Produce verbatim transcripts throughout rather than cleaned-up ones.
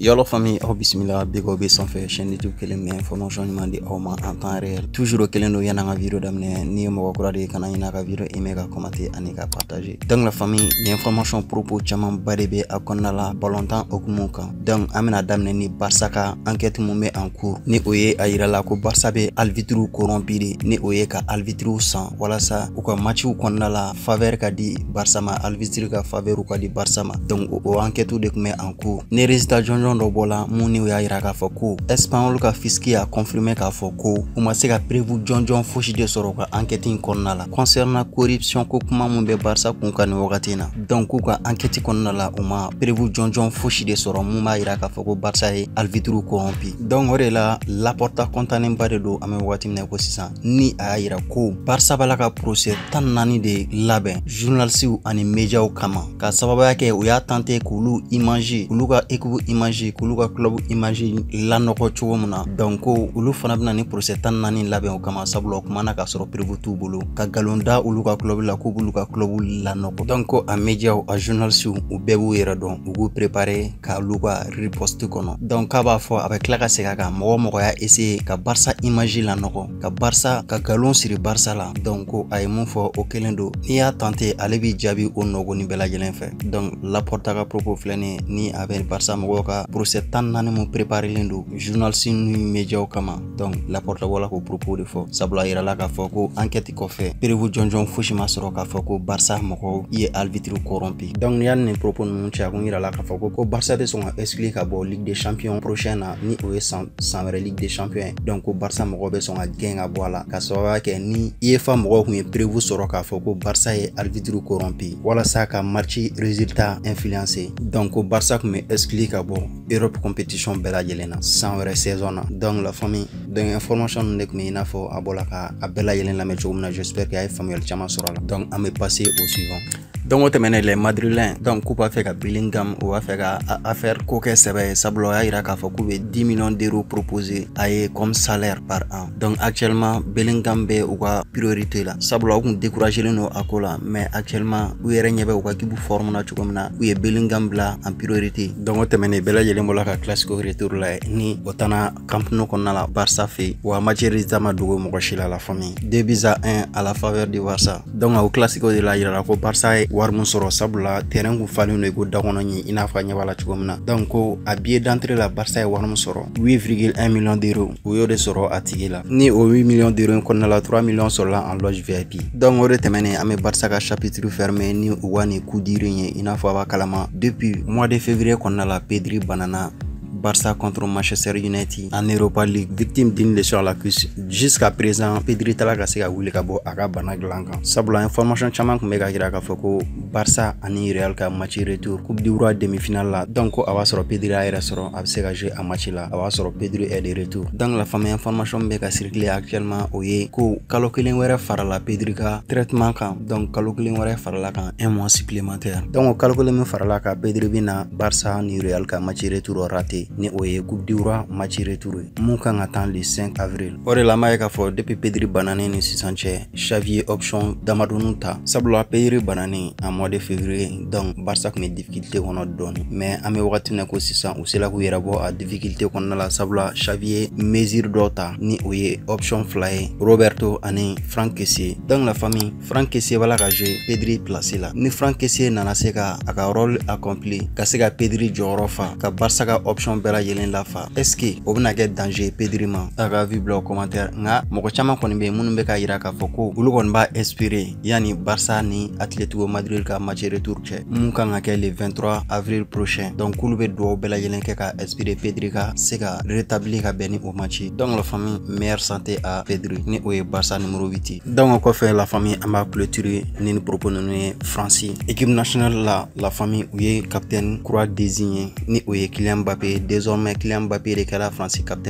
Yolo famille au bismillah bigo be sans faire chaîne YouTube kelen mais information ni mandi au ma en temps réel toujours kelen do yana nga vidéo damne ni mo ko radi kana ina ka vidéo aimer ka commenter ani ka partager donc la famille ni information propos chaman barebe akonna la longtemps okumuka donc amena damne ni Barça ka enquête mu me en cours ni oye ayira la ko Barça be alvitru corrompi ni oye ka alvitru sans wala sa ou ko match ou konna la faveur ka di Barça ma alvitru ka faveur ka di Barça ma donc o enquête de me en cours ni résultat John do bola muni ya ira ka foko Espanyol ka fiski a confirmé ka foko kuma se ka prévu John John foshi de soro ka enquête konna la concernant corruption ko kuma mun be Barça kun kan wakati na donc ko ka enquête konna la uma prévu John John foshi de soro mun ma ira ka foko Barça e alvitru corrompi donc ore la Laporta kontanen bare do ame wakati na ko sisan ni a ira ko Barça bala ka procès tan nani de laben journaliste ani media o kama ka sababu yake u ya tenter kulu image kulu ka ekubu image kulu ka club image la noko chogo muna donc ulu fana bina ni procès tan nani laben o kama sablo kuma na ka soro prévu tout bolo ka galonda ulu ka club la ko ulu ka club la noko donc a media o a journaliste u bebu yera don u go préparer ka ulu ka riposte kono donc ka ba fo avec la ka seka ka mo mo ya essayer ka Barça image la noko ka Barça ka galon sur Barça la donc ay mon fo o kelendo ni a tenté ale bi jabi o nogo ni bela jelen fe donc Laporta ka propos flene ni avec Barça mo ka procès tan nani mo préparer lendo journaliste ni media o kama donc Laporta wala ko propos de fo sabla ira la ka fo ko enquête ko fait prévu John John Fushima soro ka fo ko Barça mo ko ye arbitre corrompi donc ni yan ni propos no tia ko ira la ka fo ko Barça be son exclu ka bo Ligue des Champions prochaine ni o sans sans Ligue des Champions donc ko Barça mo ko be son a genga bola ka so wa ke ni UEFA mo ko ye prévu soro ka fo ko Barça ye arbitre corrompi wala sa ka match résultat influencé donc ko Barça ko me exclu ka bo Europe compétition bela jelena sans vrai saison na donc la famille donc information nek me inafo abola ka abela yelen la mecho na j'espère que ay famille chama sura donc à me passer au suivant donc on termine les madrilènes donc coupe fait ka Bellingham ou a fait ka affaire coquet sebe sablo ya ira ka fo coupe dix millions d'euros proposés aye comme salaire par an donc actuellement Bellingham be ou ka priorité la sablo on décourager no akola mais actuellement ou yere nyebe ou ka kibu forme na chukomna ou ye Bellingham bla en priorité donc on termine bela yelen bola ka classico retour la ni otana camp no konna la Barça fait ou a match résultat dogo mo shila la famille deux buts à un à la faveur du Barça donc au classico de la ira ko Barça war mun soro sabula terrain ku fali no go dagono ni ina fa nya wala chugomna donc a billet d'entrée la Barça war mun soro huit virgule un millions d'euros ou yo de soro atigila ni au huit millions d'euros konna la trois millions sur la en loge V I P donc ore temene ame Barça ka chapitre fermé ni wani kudirenye ina fa ba kalama depuis mois de février konna la Pedri banana Barça contre Manchester United en Europa League victime d'une lésion à la cuisse jusqu'à présent Pedri talaga se ka wuli ka bo aka bana glanka sabula information chaman ko mega gira ka foko Barça ani Real ka match retour coupe du roi demi-finale la donc awa soro Pedri a soro a se ka jouer à match la awa soro Pedri est de retour donc la famille information mega circuler actuellement oye ko kalo kelen wera fara la Pedri ka traitement kan donc kalo kelen wera fara la kan un mois supplémentaire donc kalo kelen fara la ka Pedri bina Barça ni Real ka match retour raté ni oye coupe du roi match retour mon kan attend le cinq avril ore la maye ka fo depuis Pedri banane ni sisanche Xavier option damadounuta sabla Pedri banane en mois de février donc Barça ko me difficulté on donné mais ame wakati na ko sisan ou c'est là ko yerabo a difficulté qu'on la sabla Xavier mesure dota ni oye option fly Roberto ani Franck Kessié dans la famille Franck Kessié wala ka jouer Pedri placé là ni Franck Kessié nana seka aka rôle accompli ka seka Pedri jorofa ka Barça ka option bela yelen la fa est-ce que o bina get danger Pedri ma aga vu blog commentaire nga moko chama koni be munu be ka ira ka foko ulu kon ba espérer yani Barça ni Atlético Madrid ka match retour che mun kan ka le vingt-trois avril prochain donc ulu be do bela yelen ke ka espérer Pedri ka se ka rétablir ka beni au match donc la famille meilleure santé à Pedri ni o Barça numéro huit donc ko fait la famille amba clôturer ni propos no Francis équipe nationale la la famille ou ye capitaine croix désigné ni o Kylian Mbappé désormais Kylian Mbappé de la France capitaine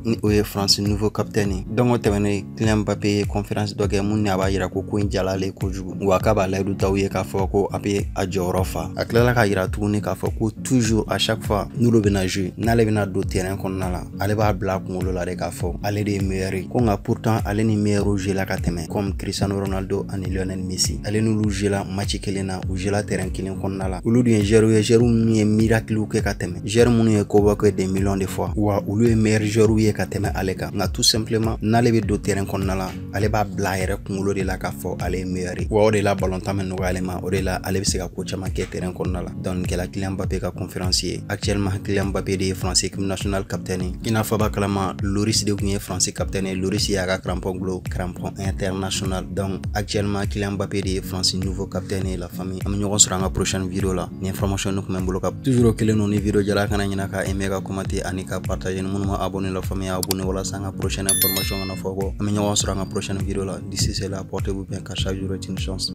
ni o ye France nouveau capitaine donc o tɛmɛnen Kylian Mbappé ye conférence dɔ kɛ mun ni a b'a yira ko ko in jalale kojugu wa k'a b'a layidu taw ye k'a fɔ ko a bɛ a jɔyɔrɔ fa a tilala k'a yira tuguni k'a fɔ ko toujours à chaque fois n'olu bɛna jouer n'ale bɛna don terrain kɔnɔna la ale b'a bila kunkolo la de k'a fɔ ale de ye meilleur ye ko nka pourtant ale ni meilleur jouer la ka tɛmɛ comme Cristiano Ronaldo ani Lionel Messi ale n'olu jouer la match kelen na u jouer la terrain kelen kɔnɔna la olu dun ye joueur ye joueur min ye miracle kɛ ka tɛmɛ joueur minnu ye convoqué des millions de fois wa olu ye meilleur joueur ye ka tɛmɛ ale kan nka tout simplement n'ale bɛ don terrain kɔnɔna la ale b'a bila a yɛrɛ kunkolo de la k'a fɔ ale ye meilleur ye wa o de la ballontan bɛ nɔgɔya ale ma o de la ale bɛ se ka ko caman kɛ terrain kɔnɔna la donc kɛla Kylian Mbappé ka conférence ye actuellement Kylian Mbappé de ye France équipe nationale capitaine i n'a fɔ b'a kalama Loris de tun ye France capitaine ye Loris y'a ka crampon glo crampon international donc actuellement Kylian Mbappé de ye France nouveau capitaine ye la famille an bɛ ɲɔgɔn sɔrɔ an ka prochaine vidéo la ni information nu kun bɛ n bolo ka toujours kelen don ni vidéo jala kana ɲina ka aimer ka commenter ani ka partager ni minnu ma abonné la famille a abonné walasa an ka prochaine information kana fɔ ko an bɛ ɲɔgɔn sɔrɔ an ka prochaine vidéo la d'ici c'est là portez-vous bien car chaque jour est une chance.